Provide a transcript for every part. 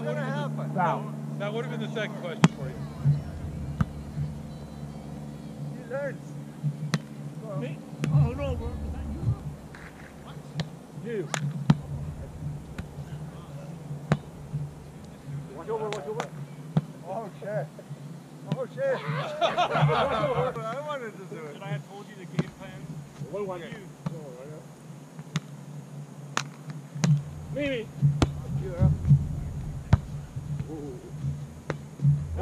That would have been the second question for you. He learns. Me? Oh no, bro. You. Watch over, watch over. Oh shit. Oh shit. I wanted to do it. Should I have told you the game plan? What one? You. Mimi. You, Earl. Oh.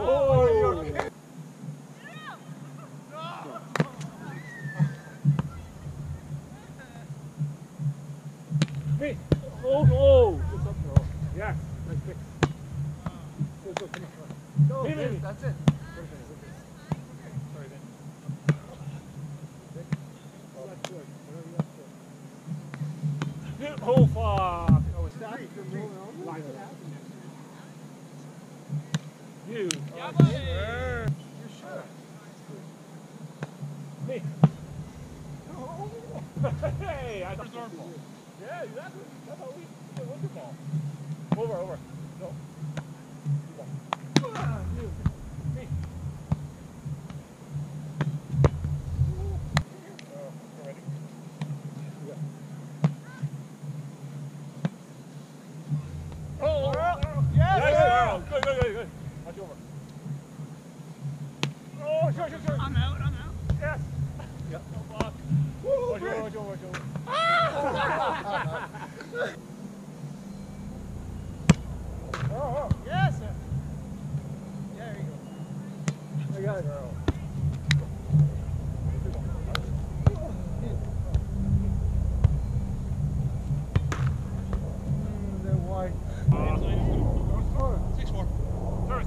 Me. Oh no. Yes. Nice kick. Go, come on. Go, Mimi. that's it. Sorry, then. Oh fuck. Oh, it's that. You. Yeah, buddy. You sure? Me. Hey, I thought Reserve ball. yeah, exactly. That's how we look at ball. Over, over. No. You. Me. Ready? Yeah. Oh, Earl. Yes, Nice, Earl. Earl. Good, good, good, good. Watch over. Oh, sure, sure, sure. I'm out. Yes. Yep. No block. Woo, Watch over, Brent. watch over, watch over. Oh, Yes, sir. There you go. I got it, Earl. They're wide. 6-4. Service.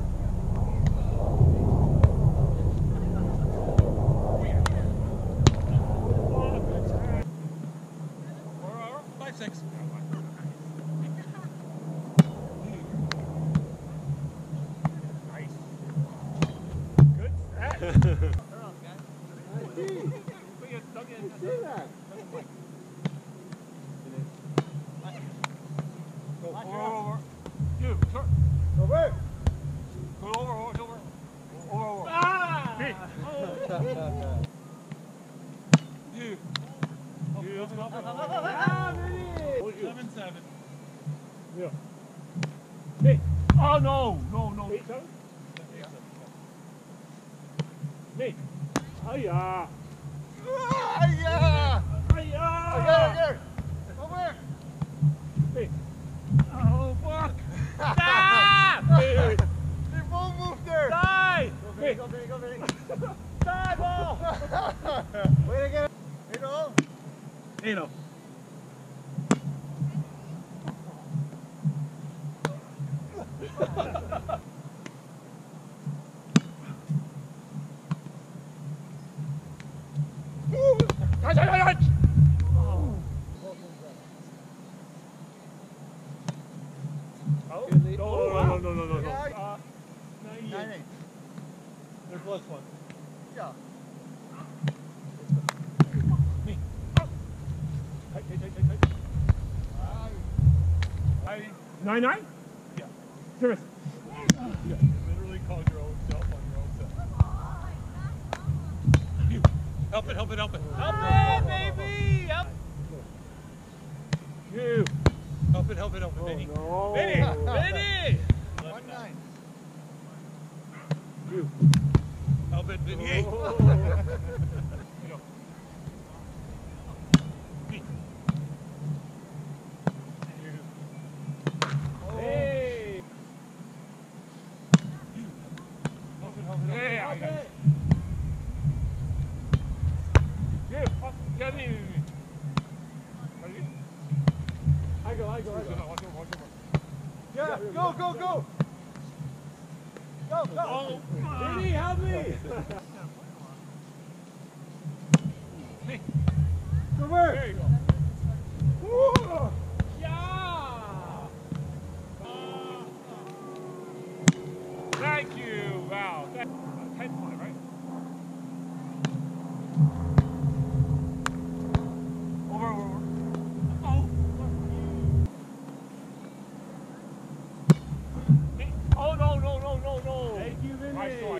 Or 5-6. Nice. Good. Bring it, dug in. See that? Go over. You, sir. Over. Go over, over, over. Over. Ah! Me. You. You, let's go. Ah, Vinny! Hold you. 7-7. Yeah. Me. Oh, no. No, no. 8-7? Me. Hiya. Yeah. Hiya. Here. Over. Me. Oh, fuck! Me. They both moved there. Die. Me. Go, Vinny, go, Vinny. Die ball. Way to get it. You know? 8-0. No. Yeah. 98. 9-8. They're plus 1. Yeah. Me. Tight. 9-9? Yeah. Service. You literally called your own self on your own set. You. Help it. Help it, baby! Help! You. Help it, Vinny. No. Vinny! Vinny! 1-9. You. Help it, Vinny. Oh. You know. Me. Hey. Help it. Hey, I got it. You. Yeah, me. Ready? I go. Watch over. Yeah. Go. Go! Oh, Vinny, help me. Me. Over. There you go. Woo. Yeah! Thank you. Wow. 10-5, right? Over. Oh. saw it.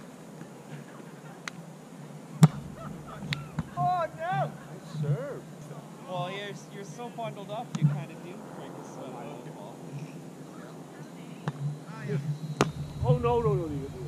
Oh, no! Nice serve. Well, you're so bundled up, you kind of do break a sweat on the ball. Oh, no.